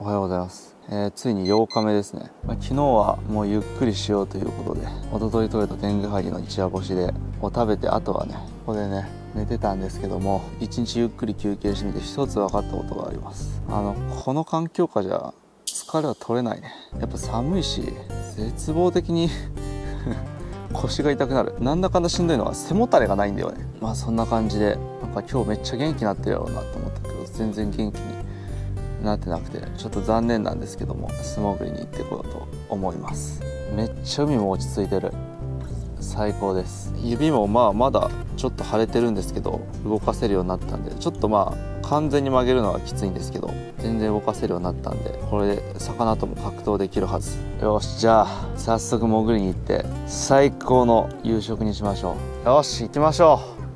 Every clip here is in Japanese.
はようございます。ついに8日目ですね。昨日はもうゆっくりしようということで、一昨日取れた天狗ハギの一夜干しでを食べて、あとはねここでね寝てたんですけども、一日ゆっくり休憩してみて一つ分かったことがあります。この環境下じゃ疲れは取れないね。やっぱ寒いし絶望的に腰が痛くなる。なんだかんだしんどいのは背もたれがないんだよね。そんな感じで、なんか今日めっちゃ元気になってるやろうなと思ったけど、全然元気になってなくて、ちょっと残念なんですけども、素潜りに行ってこようと思います。めっちゃ海も落ち着いてる。最高です。指もまだちょっと腫れてるんですけど、動かせるようになったんで、ちょっと完全に曲げるのはきついんですけど、全然動かせるようになったんで、これで魚とも格闘できるはず。よし、じゃあ早速潜りに行って最高の夕食にしましょう。よし、行きましょう。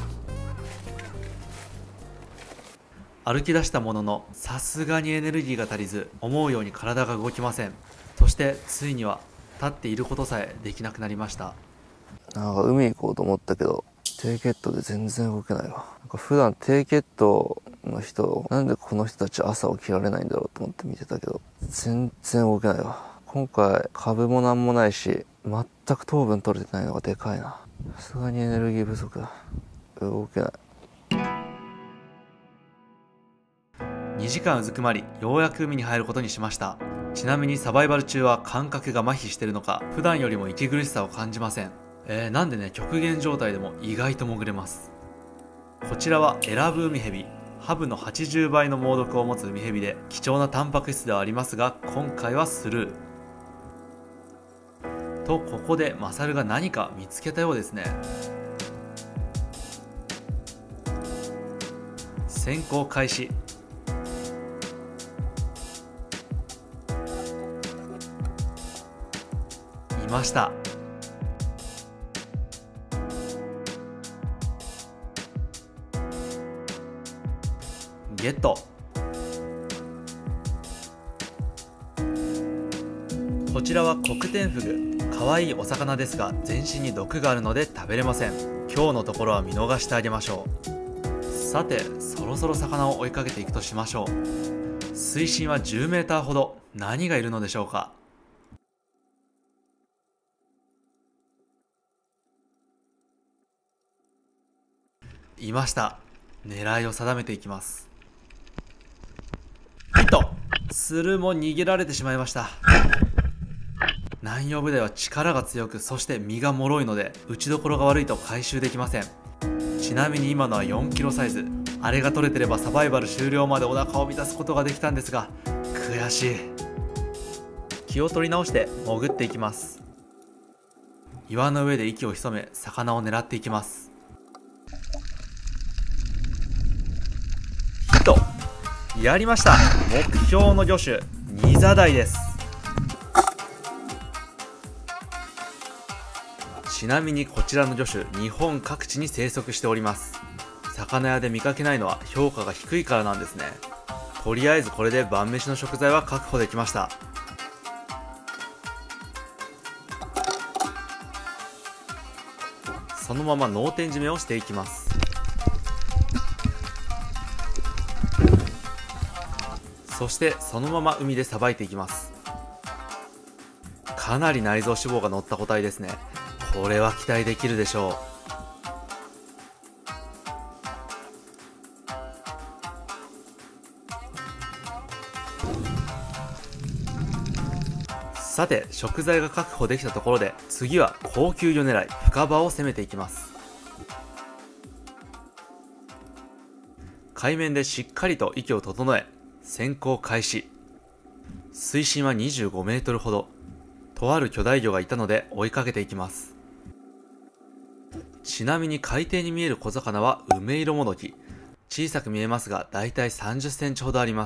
歩き出したものの、さすがにエネルギーが足りず、思うように体が動きません。そしてついには立っていることさえできなくなりました。 なんか海行こうと思ったけど、低血糖で全然動けないわ。なんか普段低血糖の人、なんでこの人たち朝起きられないんだろうと思って見てたけど、全然動けないわ。今回株もなんもないし、全く糖分取れてないのがでかいな。さすがにエネルギー不足だ。動けない。 2時間うずくまり、ようやく海に入ることにしました。ちなみにサバイバル中は感覚が麻痺してるのか、普段よりも息苦しさを感じません。なんでね、極限状態でも意外と潜れます。こちらはエラブウミヘビ。ハブの80倍の猛毒を持つウミヘビで、貴重なタンパク質ではありますが、今回はスルー。と、ここでマサルが何か見つけたようですね。潜行開始。いました。ゲット。こちらはコクテンフグ。可愛いお魚ですが全身に毒があるので食べれません。今日のところは見逃してあげましょう。さて、そろそろ魚を追いかけていくとしましょう。水深は10メーターほど。何がいるのでしょうか。いました。狙いを定めていきます。ヒット。スルーも逃げられてしまいました。南洋ブダイは力が強く、そして身が脆いので打ちどころが悪いと回収できません。ちなみに今のは4キロサイズ。あれが取れてればサバイバル終了までお腹を満たすことができたんですが、悔しい。気を取り直して潜っていきます。岩の上で息を潜め魚を狙っていきます。ヒット。やりました。目標の魚種ニザダイです。ちなみにこちらの魚種、日本各地に生息しております。魚屋で見かけないのは評価が低いからなんですね。とりあえずこれで晩飯の食材は確保できました。そのまま脳天締めをしていきます。そしてそのまま海でさばいていきます。かなり内臓脂肪が乗った個体ですね。これは期待できるでしょう。さて、食材が確保できたところで、次は高級魚狙い深場を攻めていきます。海面でしっかりと息を整え潜行開始。水深は25メートルほど。とある巨大魚がいたので追いかけていきます。ちなみに海底に見える小魚はウメイロモドキ。小さく見えますがだいたい30センチほどあります。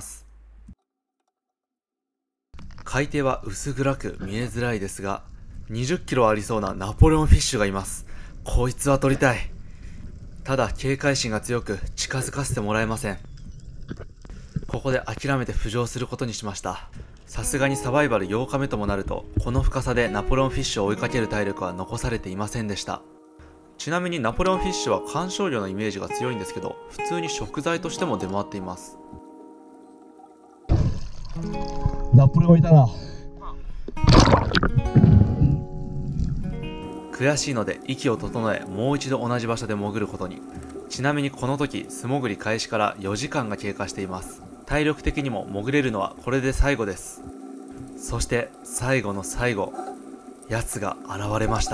海底は薄暗く見えづらいですが、20キロありそうなナポレオンフィッシュがいます。こいつは取りたい。ただ警戒心が強く近づかせてもらえません。ここで諦めて浮上することにしました。さすがにサバイバル8日目ともなると、この深さでナポレオンフィッシュを追いかける体力は残されていませんでした。ちなみにナポレオンフィッシュは観賞魚のイメージが強いんですけど、普通に食材としても出回っています。 ナポレオンいたな。 悔しいので息を整え、もう一度同じ場所で潜ることに。ちなみにこの時素潜り開始から4時間が経過しています。体力的にも潜れるのはこれで最後です。そして最後の最後、奴が現れました。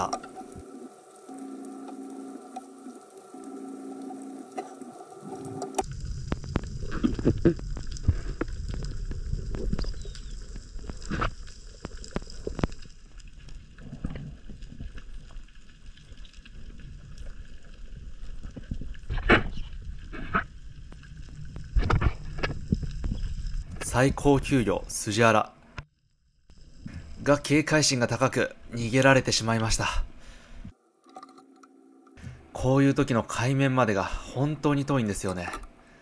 最高級魚スジアラが警戒心が高く逃げられてしまいました。こういう時の海面までが本当に遠いんですよね。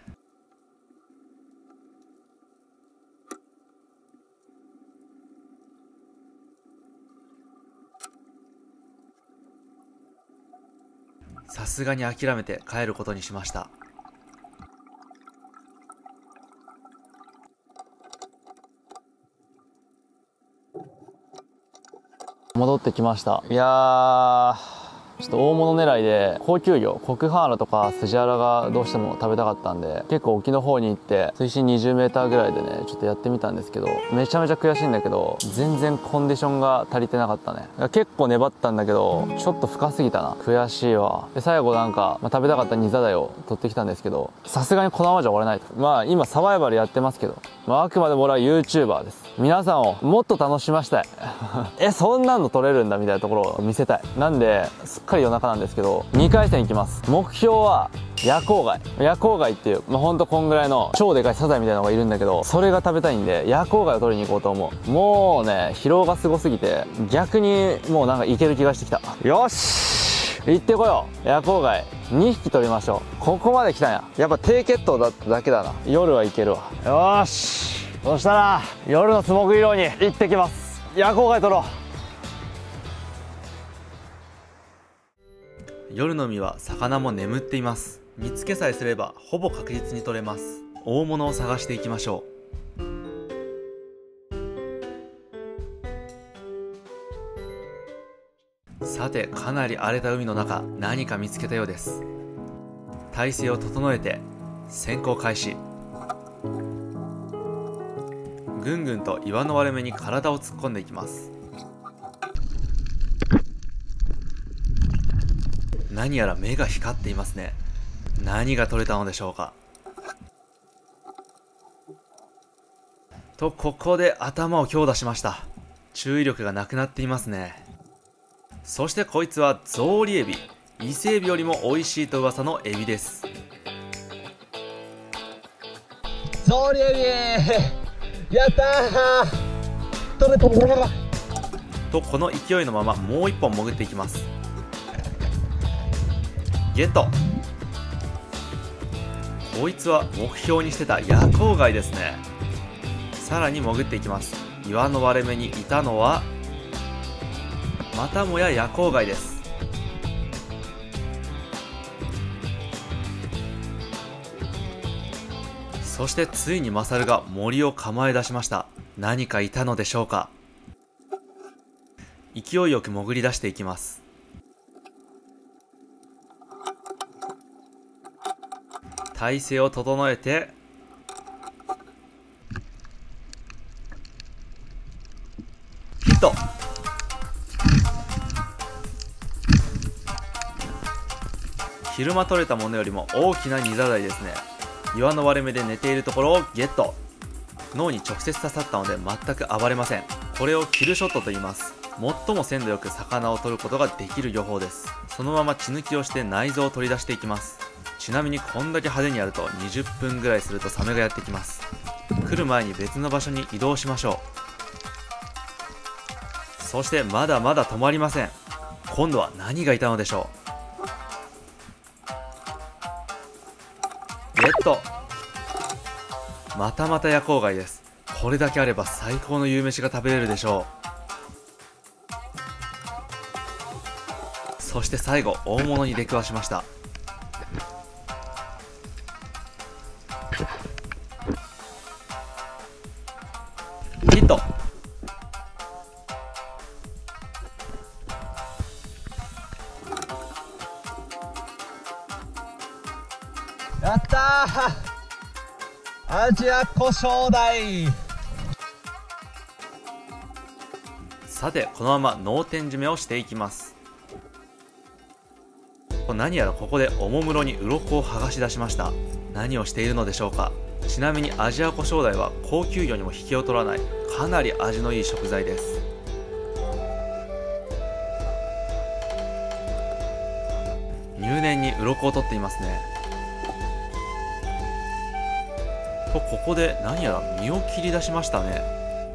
さすがに諦めて帰ることにしました。 戻ってきました。いやー、ちょっと大物狙いで高級魚コクハーラとかスジアラがどうしても食べたかったんで、結構沖の方に行って水深 20m ぐらいでねちょっとやってみたんですけど、めちゃめちゃ悔しいんだけど全然コンディションが足りてなかったね。結構粘ったんだけどちょっと深すぎたな。悔しいわ。で最後なんか、食べたかったニザダイを取ってきたんですけど、さすがにこのままじゃ終われないと。今サバイバルやってますけど、あくまでも俺は YouTuber です。皆さんをもっと楽しませたいそんなの取れるんだみたいなところを見せたい。なんですっかり夜中なんですけど2回戦いきます。目標は夜光貝っていう、ほんとこんぐらいの超でかいサザエみたいなのがいるんだけど、それが食べたいんで夜光貝を取りに行こうと思う。もうね疲労がすごすぎて逆にもうなんかいける気がしてきた。よし行ってこよう。夜光貝2匹取りましょう。ここまで来たんや。やっぱ低血糖だっただけだな。夜はいけるわ。よし、そしたら夜の素潜り漁に行ってきます。夜光貝取ろう。 夜の海は魚も眠っています。見つけさえすればほぼ確実に取れます。大物を探していきましょう。さて、かなり荒れた海の中、何か見つけたようです。体勢を整えて潜行開始。ぐんぐんと岩の割れ目に体を突っ込んでいきます。何やら目が光っていますね。何が取れたのでしょうか。と、ここで頭を強打しました。注意力がなくなっていますね。そしてこいつはゾウリエビ。伊勢エビよりも美味しいと噂のエビです。 ゾウリエビやったー、取れた。 と、この勢いのままもう一本潜っていきます。ゲット。こいつは目標にしてた夜光貝ですね。さらに潜っていきます。岩の割れ目にいたのはまたもや夜光貝です。そしてついにマサルが森を構え出しました。何かいたのでしょうか。勢いよく潜り出していきます。体勢を整えてヒット。昼間取れたものよりも大きなニザダイですね。岩の割れ目で寝ているところをゲット。脳に直接刺さったので全く暴れません。これをキルショットと言います。最も鮮度よく魚を取ることができる漁法です。そのまま血抜きをして内臓を取り出していきます。ちなみにこんだけ派手にやると20分ぐらいするとサメがやってきます。来る前に別の場所に移動しましょう。そしてまだまだ止まりません。今度は何がいたのでしょう。ゲット。またまた夜光貝です。これだけあれば最高の夕飯が食べれるでしょう。そして最後大物に出くわしました。 ヒット。 やったー、アジア古生代。 さて、このまま脳天締めをしていきます。何やらここでおもむろに鱗を剥がし出しました。何をしているのでしょうか。ちなみにアジア古生代は高級魚にも引けを取らないかなり味のいい食材です。入念に鱗を取っていますね。とここで何やら身を切り出しましたね。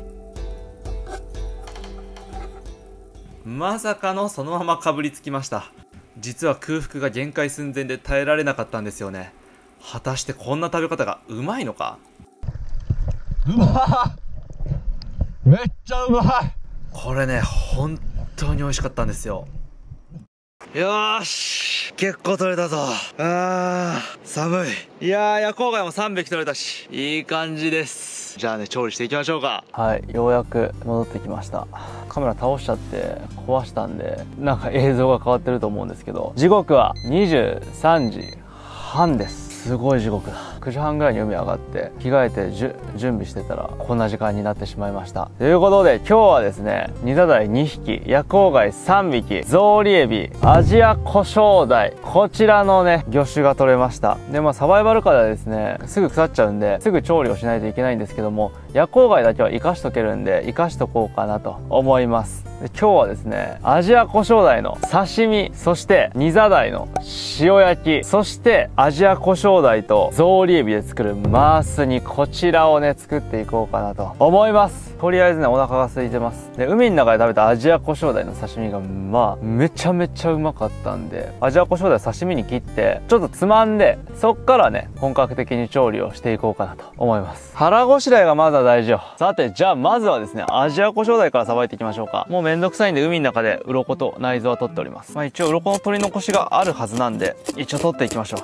まさかのそのままかぶりつきました。実は空腹が限界寸前で耐えられなかったんですよね。果たしてこんな食べ方がうまいのか。 うまっ、めっちゃうまい。 これね、本当に美味しかったんですよ。よーし、結構取れたぞ。寒い。いやー、夜光貝も3匹取れたし、いい感じです。じゃあね、調理していきましょうか。 はい、ようやく戻ってきました。カメラ倒しちゃって壊したんで、なんか映像が変わってると思うんですけど、時刻は23時半です。すごい時刻だ。9時半ぐらいに海上がって着替えて準備してたらこんな時間になってしまいました。ということで今日はですね、ニザダイ2匹、夜光貝3匹、ゾウリエビ、アジアコショウダイ、こちらのね魚種が取れました。でサバイバル下ではですね、すぐ腐っちゃうんですぐ調理をしないといけないんですけども、夜光貝だけは生かしとけるんで生かしとこうかなと思います。で今日はですね、アジアコショウダイの刺身、そしてニザダイの塩焼き、そしてアジアコショウダイとゾウリエビで作るマース煮、こちらをね作っていこうかなと思います。とりあえずねお腹が空いてます。で海の中で食べたアジアコショウダイの刺身がめちゃめちゃうまかったんで、アジアコショウダイ刺身に切ってちょっとつまんで、そっからね本格的に調理をしていこうかなと思います。腹ごしらえがまだ大事よ。さてじゃあまずはですね、アジアコショウダイからさばいていきましょうか。もうめんどくさいんで海の中で鱗と内臓は取っております。一応鱗の取り残しがあるはずなんで一応取っていきましょう。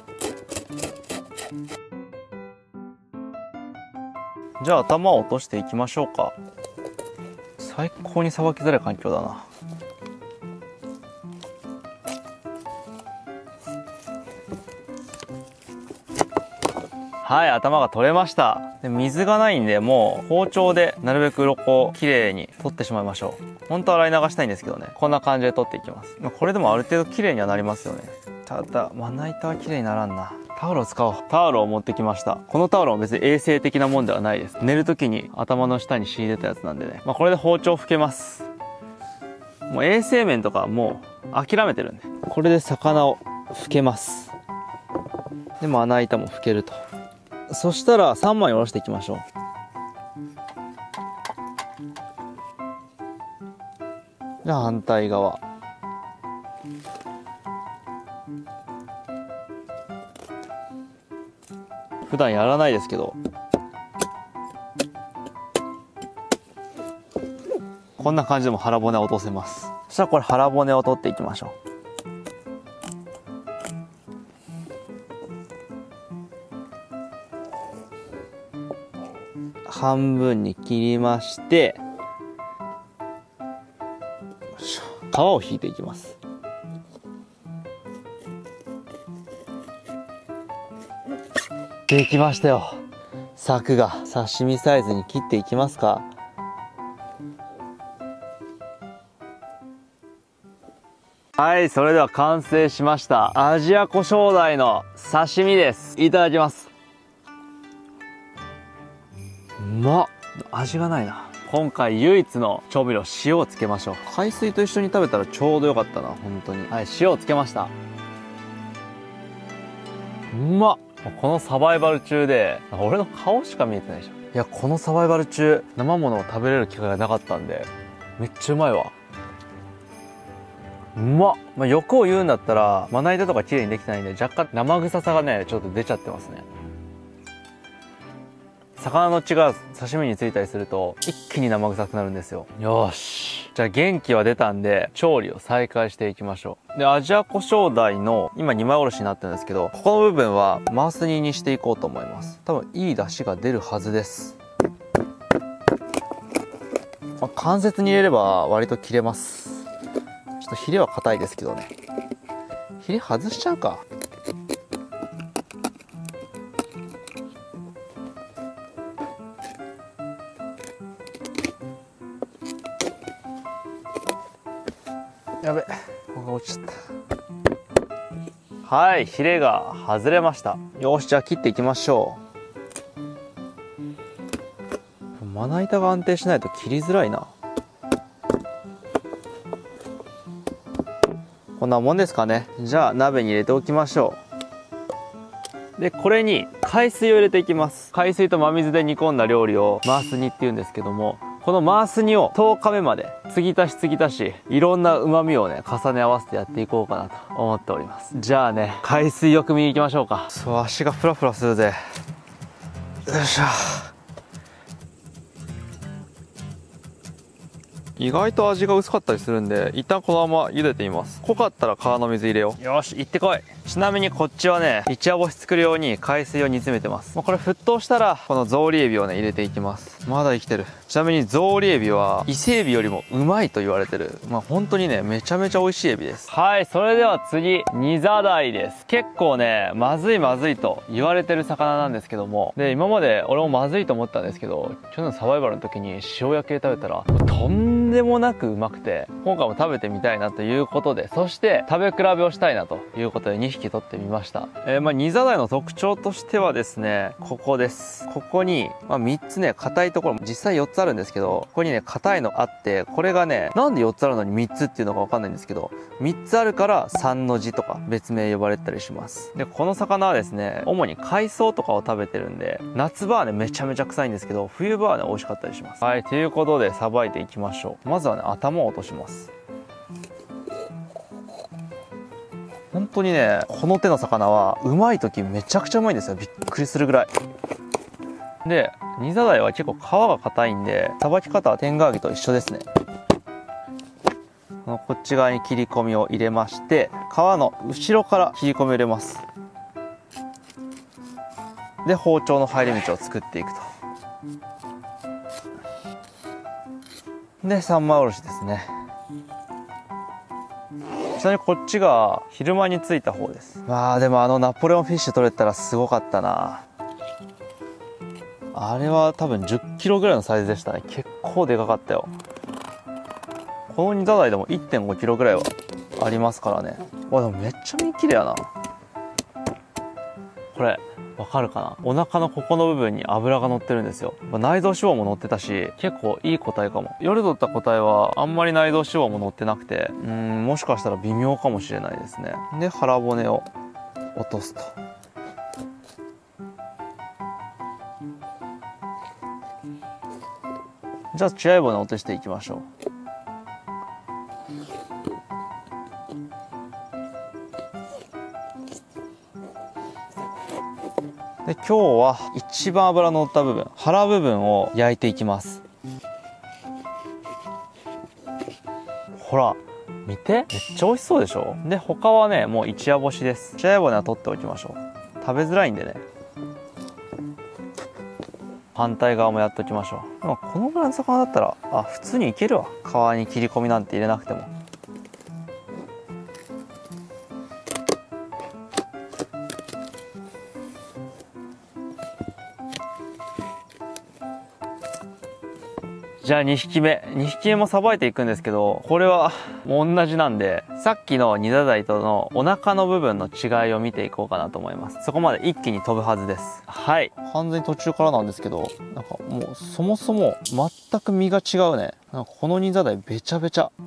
じゃあ頭を落としていきましょうか。最高にさばきづらい環境だな。はい、頭が取れました。で水がないんでもう包丁でなるべく鱗をきれいに取ってしまいましょう。本当は洗い流したいんですけどね、こんな感じで取っていきます。これでもある程度きれいにはなりますよね。ただまな板はきれいにならんな。タオルを使おう。タオルを持ってきました。このタオルも別に衛生的なもんではないです。寝る時に頭の下に敷いてたやつなんでね、これで包丁を拭けます。もう衛生面とかもう諦めてるんで、これで魚を拭けます。でまな板も拭けると。そしたら3枚おろしていきましょう。じゃあ反対側。普段やらないですけど、こんな感じでも腹骨を落とせます。そしたらこれ腹骨を取っていきましょう。半分に切りまして、皮を引いていきます。できましたよ。柵が刺身サイズに切っていきますか。はい、それでは完成しました。アジアコショウダイの刺身です。いただきます。うまっ。味がないな。今回唯一の調味料、塩をつけましょう。海水と一緒に食べたらちょうどよかったな、本当に。はい、塩をつけました。うまっ。このサバイバル中で俺の顔しか見えてないじゃん。いや、このサバイバル中生ものを食べれる機会がなかったんでめっちゃうまいわ。うまっ。欲を言うんだったらまな板とか綺麗にできてないんで若干生臭さがねちょっと出ちゃってますね。魚の血が刺身についたりすると一気に生臭くなるんですよ。よし、じゃあ元気は出たんで調理を再開していきましょう。でアジアコショウダイの今2枚おろしになってるんですけど、ここの部分はマース煮にしていこうと思います。多分いい出汁が出るはずです。 関節に入れれば割と切れます。ちょっとヒレは硬いですけどね。ヒレ外しちゃうか。やべ、ここが落ちちゃった。はい、ヒレが外れました。よし、じゃあ切っていきましょう。まな板が安定しないと切りづらいな。こんなもんですかね。じゃあ鍋に入れておきましょう。で、これに海水を入れていきます。海水と真水で煮込んだ料理をマース煮っていうんですけども、このマース煮を10日目まで継ぎ足し継ぎ足し、いろんな旨味をね重ね合わせてやっていこうかなと思っております。じゃあね、海水浴見に行きましょうか。そう、足がフラフラするぜ。よいしょ。意外と味が薄かったりするんで、一旦このまま茹でてみます。濃かったら川の水入れよう。よし、行ってこい。ちなみにこっちはね、一夜干し作るように海水を煮詰めてます。これ沸騰したらこのゾウリエビをね入れていきます。まだ生きてる。ちなみにゾウリエビは伊勢エビよりもうまいと言われてる、本当にねめちゃめちゃ美味しいエビです。はい、それでは次、ニザダイです。結構ねまずいまずいと言われてる魚なんですけども、で今まで俺もまずいと思ったんですけど、去年サバイバルの時に塩焼きで食べたらとんでもなくうまくて、今回も食べてみたいなということで、そして食べ比べをしたいなということで2匹取ってみました。ニザダイの特徴としてはですね、ここです。ここに、3つね硬いところ、実際4つあるんですけど、ここにね硬いのあって、これがねなんで4つあるのに3つっていうのか分かんないんですけど、3つあるから3の字とか別名呼ばれたりします。でこの魚はですね、主に海藻とかを食べてるんで、夏場はねめちゃめちゃ臭いんですけど、冬場はね美味しかったりします。はい、ということでさばいていきましょう。まずはね頭を落とします。本当にねこの手の魚はうまい時めちゃくちゃうまいんですよ。びっくりするぐらいで、ニザダイは結構皮が硬いんで、さばき方はテンガーギと一緒ですね。こっち側に切り込みを入れまして、皮の後ろから切り込みを入れます。で包丁の入り道を作っていくと。で三枚おろしですね。ちなみにこっちが昼間についた方です。でもナポレオンフィッシュ取れたらすごかったな。あれは多分10キロぐらいのサイズでしたね。結構でかかったよ。このニザダイでも 1.5 キロぐらいはありますからね。でもめっちゃ身綺麗やな。これわかるかな。お腹のここの部分に脂が乗ってるんですよ。内臓脂肪も乗ってたし、結構いい個体かも。夜取った個体はあんまり内臓脂肪も乗ってなくて、もしかしたら微妙かもしれないですね。で腹骨を落とすと。じゃあ血合い骨を落としていきましょう。で今日は一番脂の乗った部分、腹部分を焼いていきます。ほら見て、めっちゃ美味しそうでしょ。で他はねもう一夜干しです。血合い骨は取っておきましょう。食べづらいんでね。反対側もやっておきましょう。でもこのぐらいの魚だったら普通にいけるわ。皮に切り込みなんて入れなくても。じゃあ2匹目もさばいていくんですけど、これはもう同じなんで、さっきのニザダイとのお腹の部分の違いを見ていこうかなと思います。そこまで一気に飛ぶはずです。はい、完全に途中からなんですけど、なんかもうそもそも全く身が違うね。なんかこのニザダイべちゃべちゃ。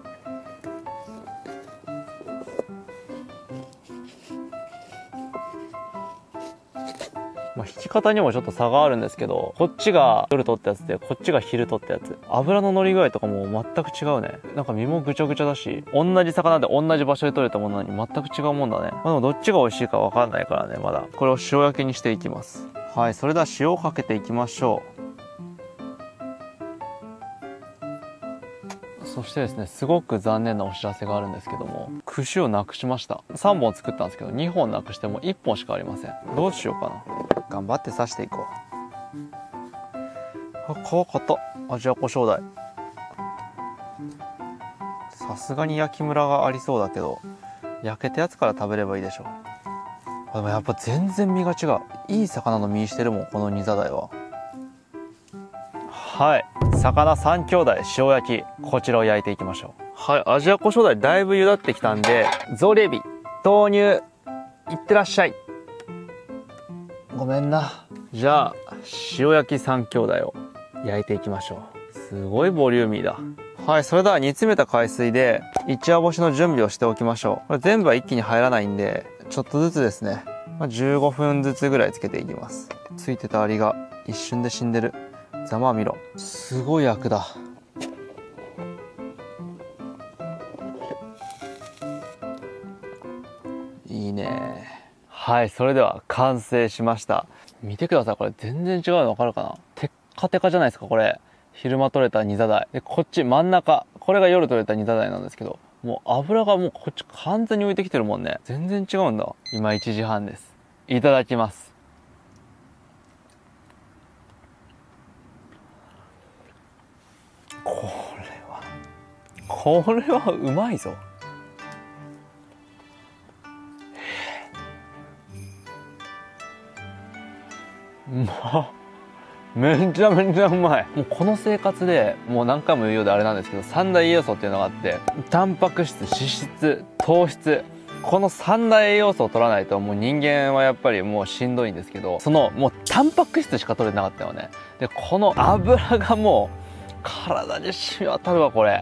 引き方にもちょっと差があるんですけど、こっちが夜取ったやつでこっちが昼取ったやつ、油の乗り具合とかも全く違うね。なんか身もぐちゃぐちゃだし、同じ魚で同じ場所で取れたものなのに全く違うもんだね。でもどっちが美味しいか分かんないからね、まだこれを塩焼きにしていきます。はい、それでは塩をかけていきましょう。そしてですね、すごく残念なお知らせがあるんですけども、串をなくしました。3本作ったんですけど2本なくしても1本しかありません。どうしようかな。頑張って刺していこう。皮硬っ。アジアコショウダイ。 さすがに焼きムラがありそうだけど、焼けたやつから食べればいいでしょう。でもやっぱ全然身が違う。いい魚の身してるもん、このニザダイは。はい、魚3兄弟塩焼き、こちらを焼いていきましょう。はい、アジアコショウダイだいぶ茹だってきたんで、ゾウリエビ投入いってらっしゃい。ごめんな。じゃあ塩焼き3兄弟を焼いていきましょう。すごいボリューミーだ。はい、それでは煮詰めた海水で一夜干しの準備をしておきましょう。これ全部は一気に入らないんで、ちょっとずつですね、15分ずつぐらいつけていきます。ついてたアリが一瞬で死んでる。ざまあ見ろ。すごいアクだ。いいね。はい、それでは完成しました。見てください、これ全然違うの分かるかな。テッカテカじゃないですか、これ。昼間取れたニザダイで、こっち真ん中、これが夜取れたニザダイなんですけど、もう油がもうこっち完全に浮いてきてるもんね。全然違うんだ。今1時半です。いただきます。これはうまいぞ。めちゃめちゃうまい。もうこの生活でもう何回も言うようであれなんですけど、三大栄養素っていうのがあって、タンパク質、脂質、糖質、この三大栄養素を取らないともう人間はやっぱりもうしんどいんですけど、そのもうタンパク質しか取れてなかったよね。でこの油がもう体に染み渡るわ。これ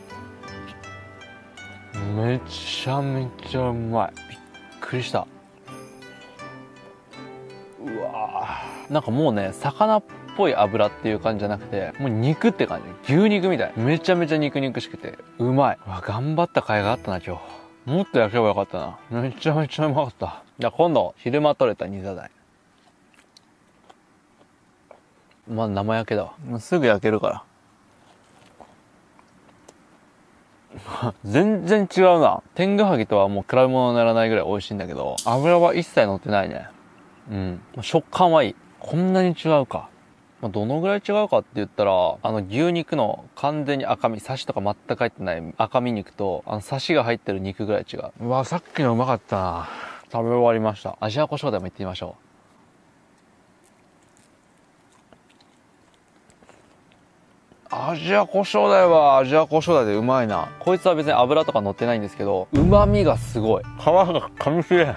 めちゃめちゃうまい。びっくりした。うわー、なんかもうね、魚っぽい油っていう感じじゃなくて、もう肉って感じ。牛肉みたい。めちゃめちゃ肉々しくてうまい。うわ、頑張った甲斐があったな今日。もっと焼けばよかったな。めちゃめちゃうまかった。じゃあ今度昼間取れたニザダイ。まあ生焼けだわ。もうすぐ焼けるから全然違うな。天狗ハギとはもう比べ物にならないぐらい美味しいんだけど、油は一切乗ってないね。うん。食感はいい。こんなに違うか。どのぐらい違うかって言ったら、牛肉の完全に赤身、サシとか全く入ってない赤身肉と、サシが入ってる肉ぐらい違う。うわ、さっきのうまかったな。食べ終わりました。アジアコショウダイも行ってみましょう。アジアコショウダイはアジアコショウダイでうまいな。こいつは別に油とか乗ってないんですけど、旨味がすごい。皮が噛み切れん。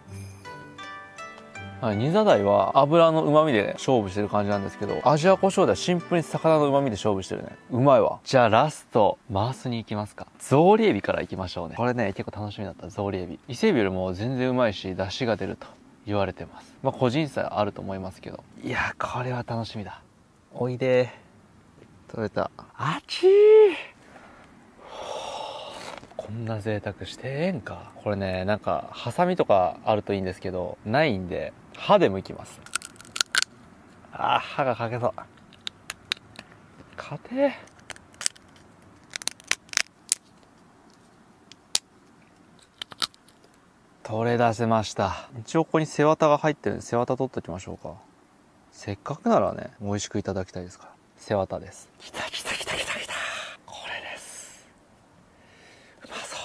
ニザダイは油の旨味で勝負してる感じなんですけど、アジアコショウダイはシンプルに魚の旨味で勝負してるね。うまいわ。じゃあラスト回すに行きますか。ゾウリエビから行きましょうね。これね、結構楽しみだった。ゾウリエビ、伊勢エビよりも全然うまいし、出汁が出ると言われてます。個人差あると思いますけど、いやこれは楽しみだ。おいで。取れた。あちー。こんな贅沢してええんか。これね、なんかハサミとかあるといいんですけど、ないんで歯で剥きます。歯が欠けそう。硬て。取れ出せました。一応ここに背わたが入ってるんで、背わた取っときましょうか。せっかくならね、美味しくいただきたいですから。背わたです。きたきたきたきたきた。これです。うまそう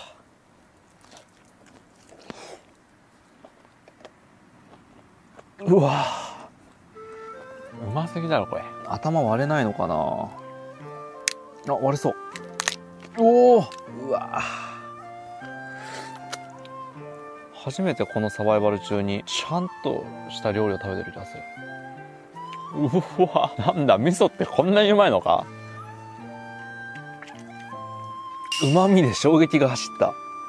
。うわ、うますぎだろこれ。頭割れないのかな。割れそう。おお、うわ、初めてこのサバイバル中にちゃんとした料理を食べてる気がする。うわ、なんだ、味噌ってこんなにうまいのか。旨味で衝撃が走った。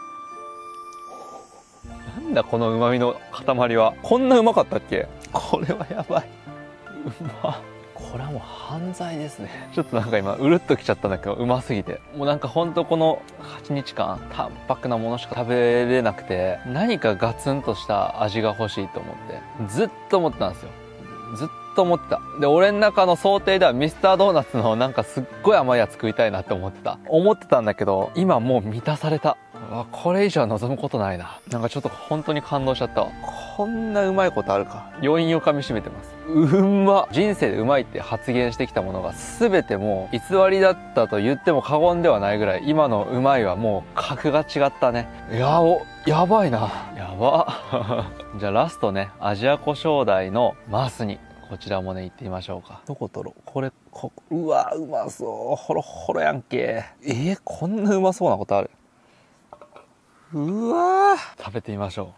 なんだこの旨味の塊は。こんなうまかったっけ。これはやばい。うま。これはもう犯罪ですね。ちょっとなんか今うるっときちゃったんだけど、うますぎて。もうなんかほんとこの8日間淡白なものしか食べれなくて、何かガツンとした味が欲しいと思ってずっと思ってたんですよ。ずっと思ってた。で、俺の中の想定ではミスタードーナツのなんかすっごい甘いやつ食いたいなって思ってたんだけど、今もう満たされた。 これ以上は望むことないな。なんかちょっと本当に感動しちゃったわ。こんなうまいことあるか。余韻をかみしめてます。人生でうまいって発言してきたものが全てもう偽りだったと言っても過言ではないぐらい、今のうまいはもう格が違ったね。やばいな。やば。じゃあラストね、アジア古生代のマスに。こちらもね、行ってみましょうか。どこ取ろう。うわ、うまそう。ほろほろやんけ。こんなうまそうなことある。うわー、食べてみましょ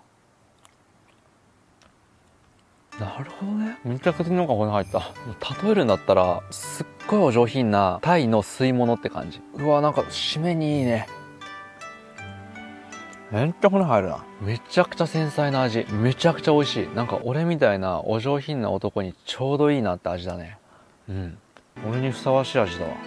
う。なるほどね。めちゃくちゃのが骨入った。例えるんだったらすっごいお上品なタイの吸い物って感じ。うわ、なんか締めにいいね。めっちゃ骨入るな。めちゃくちゃ繊細な味。めちゃくちゃ美味しい。なんか俺みたいなお上品な男にちょうどいいなって味だね。俺にふさわしい味だわ。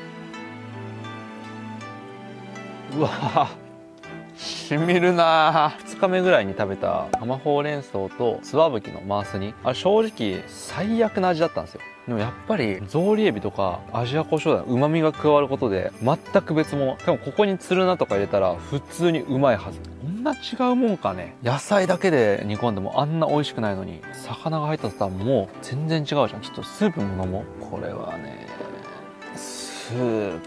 うわ、しみるな。2日目ぐらいに食べた生ほうれん草とスワブキのマース煮、あれ正直最悪な味だったんですよ。でもやっぱりゾウリエビとかアジア胡椒の旨味が加わることで全く別物。でもここにツルナとか入れたら普通にうまいはず。こんな違うもんかね。野菜だけで煮込んでもあんな美味しくないのに、魚が入った途端もう全然違うじゃん。ちょっとスープも飲もう。これはね、スープ、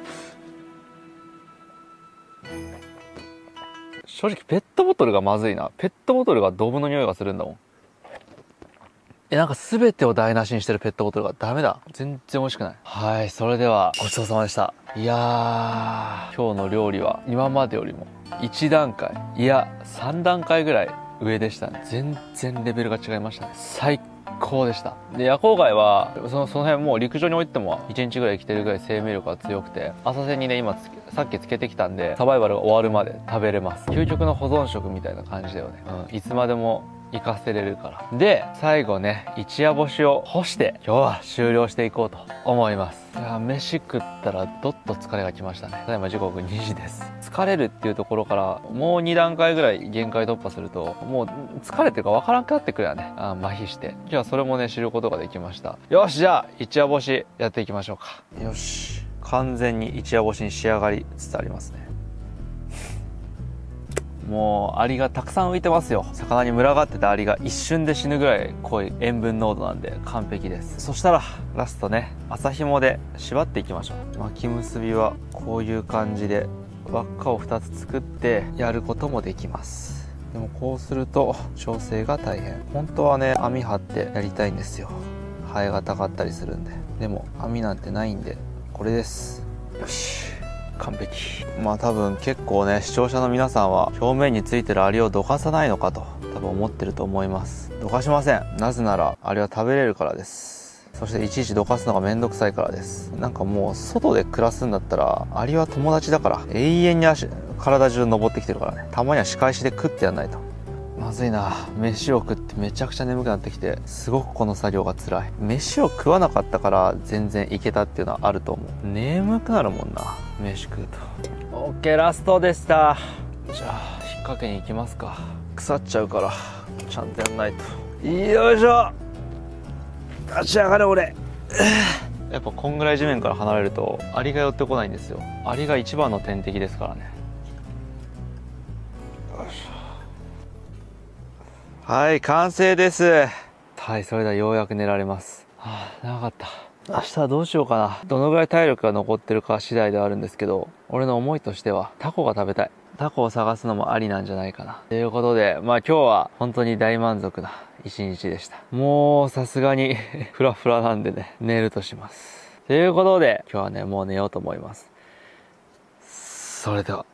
正直ペットボトルがまずいな。ペットボトルがドブの匂いがするんだもん。なんか全てを台無しにしてるペットボトルがダメだ。全然美味しくない。はい、それではごちそうさまでした。いやー、今日の料理は今までよりも1段階、いや3段階ぐらい上でしたね。全然レベルが違いましたね。最高でした。で、夜光貝はその辺もう陸上に置いても1日ぐらい生きてるぐらい生命力が強くて、浅瀬にね今さっきつけてきたんで、サバイバルが終わるまで食べれます。究極の保存食みたいな感じだよね。いつまでも活かせれるから。で、最後ね、一夜干しを干して今日は終了していこうと思います。いや、飯食ったらどっと疲れがきましたね。ただいま時刻2時です。疲れるっていうところからもう2段階ぐらい限界突破すると、もう疲れてるか分からなくなってくるよね。麻痺して。今日はそれもね、知ることができました。よし、じゃあ一夜干しやっていきましょうか。よし。完全に一夜干しに仕上がりつつありますね。もうアリがたくさん浮いてますよ。魚に群がってたアリが一瞬で死ぬぐらい濃い塩分濃度なんで完璧です。そしたらラストね、麻紐で縛っていきましょう。巻き結びはこういう感じで輪っかを2つ作ってやることもできます。でもこうすると調整が大変。本当はね、網張ってやりたいんですよ。ハエがたかったりするんで。でも網なんてないんでこれです。よし、完璧。まあ多分結構ね、視聴者の皆さんは表面についてるアリをどかさないのかと多分思ってると思います。どかしません。なぜならアリは食べれるからです。そしていちいちどかすのがめんどくさいからです。なんかもう外で暮らすんだったらアリは友達だから、永遠に体中登ってきてるからね。たまには仕返しで食ってやんないと。まずいな。飯を食ってめちゃくちゃ眠くなってきて、すごくこの作業が辛い。飯を食わなかったから全然いけたっていうのはあると思う。眠くなるもんな、飯食うと。オッケー、ラストでした。じゃあ引っ掛けに行きますか。腐っちゃうからちゃんとやんないと。よいしょ、立ち上がれ俺。やっぱこんぐらい地面から離れるとアリが寄ってこないんですよ。アリが一番の天敵ですからね。よいしょ。はい、完成です。はい、それではようやく寝られます。長かった。明日はどうしようかな。どのぐらい体力が残ってるか次第ではあるんですけど、俺の思いとしてはタコが食べたい。タコを探すのもありなんじゃないかな。ということで、まあ今日は本当に大満足な一日でした。もうさすがにフラフラなんでね、寝るとします。ということで、今日はね、もう寝ようと思います。それでは。